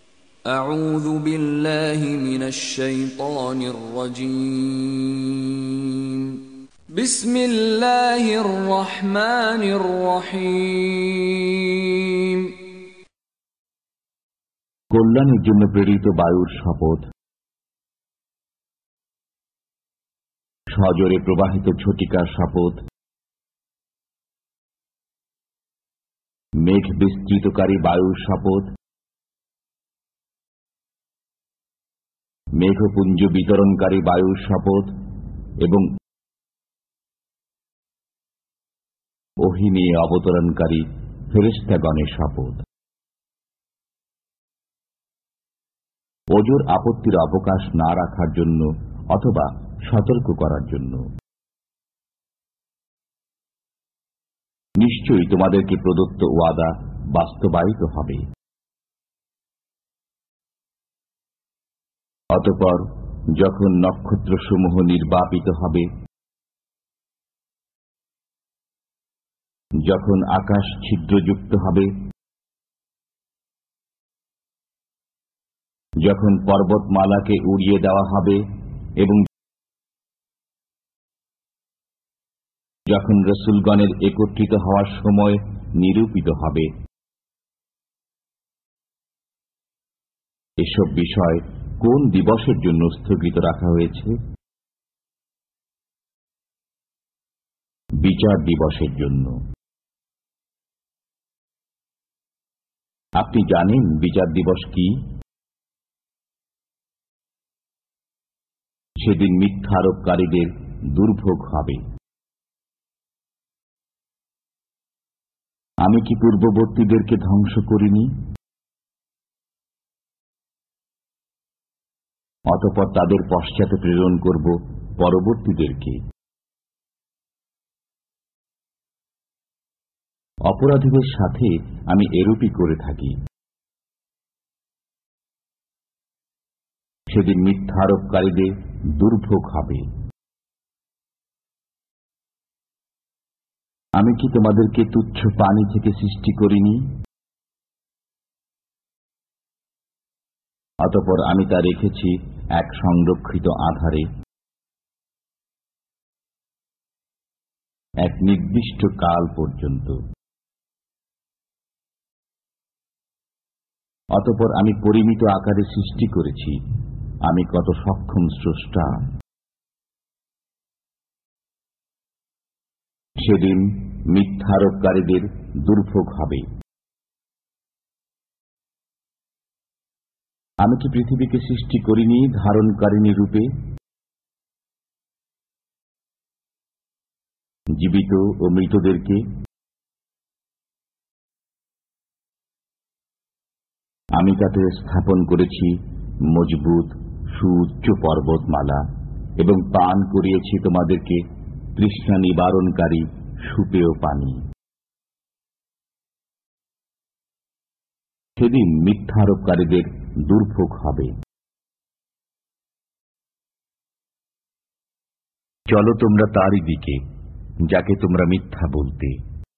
أعوذ بالله من الشيطان الرجيم بسم الله الرحمن الرحيم কল্যাণের জন্য প্রেরিত বায়ুর শপথ, সজোরে প্রবাহিত ঝটিকার শপথ, মেঘ বিস্তৃতকারী বায়ুর শপথ, মেঘপুঞ্জ বিতরণকারী বায়ুর শপথ এবং ওহী নিয়ে অবতরণকারী ফেরেশতাগণের শপথ। ওজোর আপত্তির অবকাশ না রাখার জন্য অথবা সতর্ক করার জন্য। নিশ্চয়ই তোমাদেরকে প্রদত্ত ওয়াদা বাস্তবায়িত হবে। অতঃপর যখন নক্ষত্রসমূহ নির্বাপিত হবে, যখন আকাশ ছিদ্রযুক্ত হবে, যখন পর্বতমালাকে উড়িয়ে দেওয়া হবে এবং যখন রসুলগণের একত্রিত হওয়ার সময় নিরূপিত হবে, এসব বিষয় কোন দিবসের জন্য স্থগিত রাখা হয়েছে? বিচার দিবসের জন্য। আপনি জানেন বিচার দিবস কি? সেদিন মিথ্যা আরোপকারীদের দুর্ভোগ হবে। আমি কি পূর্ববর্তীদেরকে ধ্বংস করিনি? অতঃপর তাদের পশ্চাতে প্রেরণ করব পরবর্তীদেরকে। অপরাধীদের সাথে আমি এরূপই করে থাকি। সেদিন মিথ্যা আরোপকারীদের দুর্ভোগ হবে। আমি কি তোমাদেরকে তুচ্ছ পানি থেকে সৃষ্টি করিনি? অতঃপর আমি তা রেখেছি এক সংরক্ষিত আধারে, এক নির্দিষ্ট কাল পর্যন্ত। অতঃপর আমি পরিমিত আকারে সৃষ্টি করেছি। আমি কত সক্ষম স্রষ্টা। সেদিন মিথ্যারোপকারীদের দুর্ভোগ হবে। আমি কি পৃথিবীকে সৃষ্টি করিনি ধারণকারিণী রূপে? জীবিত ও মৃতদেরকে। আমি তাতে স্থাপন করেছি মজবুত সুউচ্চ পর্বতমালা এবং পান করিয়েছি তোমাদেরকে তৃষ্ণা নিবারণকারী সুপেয় পানি। সেদিন মিথ্যারোপকারীদের দুর্ভোগ হবে। চলো তোমরা তারই দিকে যাকে তোমরা মিথ্যা বলতে।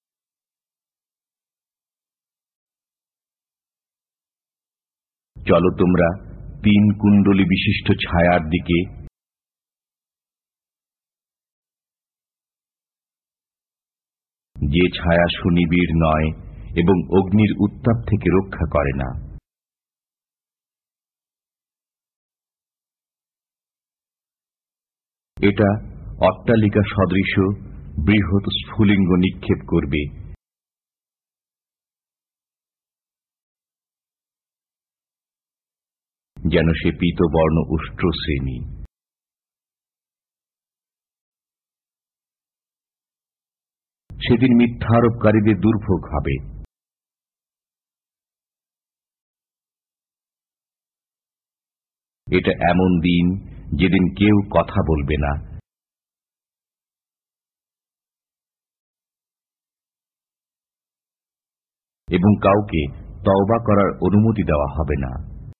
চলো তোমরা 3 কুণ্ডলী বিশিষ্ট ছায়ার দিকে, যে ছায়া সুনিবিড় নয় এবং অগ্নির উত্তাপ থেকে রক্ষা করে না। এটা অট্টালিকা সদৃশ বৃহৎ স্ফুলিঙ্গ নিক্ষেপ করবে, যেন সে পীতবর্ণ উষ্ট্র শ্রেণী। সেদিন মিথ্যারোপকারীদের দুর্ভোগ হবে। এটা এমন দিন যেদিন কেউ কথা বলবে না, এবং কাউকে তওবা করার অনুমতি দেওয়া হবে না।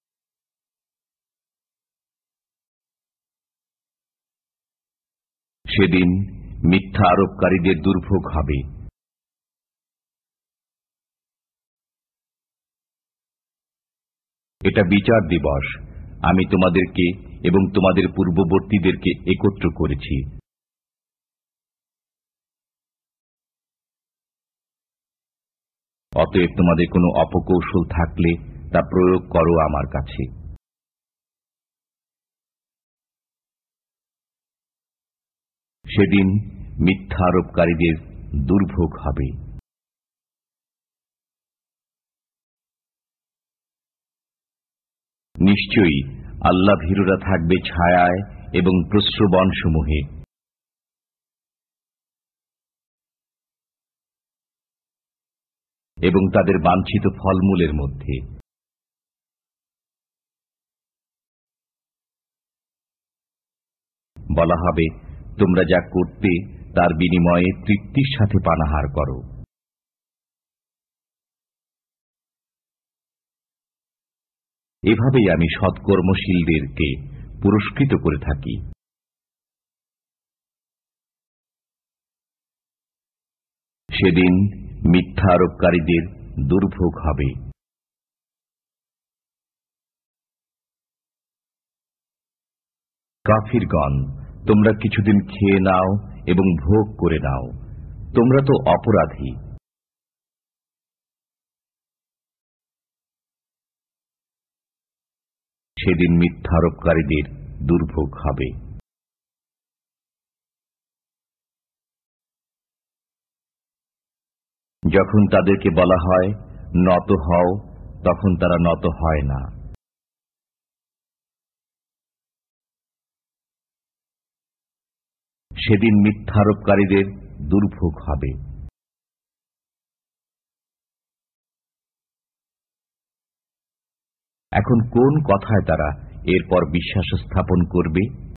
সেদিন মিথ্যা আরোপকারীদের দুর্ভোগ হবে। এটা বিচার দিবস, আমি তোমাদেরকে এবং তোমাদের পূর্ববর্তীদেরকে একত্র করেছি। অতএব তোমাদের কোনো অপকৌশল থাকলে তা প্রয়োগ করো আমার কাছে। সেদিন মিথ্যা আরোপকারীদের দুর্ভোগ হবে। নিশ্চয়ই আল্লাহ ভীরুরা থাকবে ছায়ায় এবং প্রস্রবণসমূহে। এবং তাদের বাঞ্ছিত ফলমূলের মধ্যে। বলা হবে, তোমরা যা করতে তার বিনিময়ে তৃপ্তির সাথে পানাহার করো। এভাবেই আমি সৎকর্মশীলদেরকে পুরস্কৃত করে থাকি। সেদিন মিথ্যা আরোপকারীদের দুর্ভোগ হবে। কাফিরগণ, তোমরা কিছুদিন খেয়ে নাও এবং ভোগ করে নাও, তোমরা তো অপরাধী। সেদিন মিথ্যারোপকারীদের দুর্ভোগ হবে। যখন তাদেরকে বলা হয় নত হও, তখন তারা নত হয় না। সেদিন মিথ্যারোপকারীদের দুর্ভোগ হবে। এখন কোন কথায় তারা এরপর বিশ্বাস স্থাপন করবে?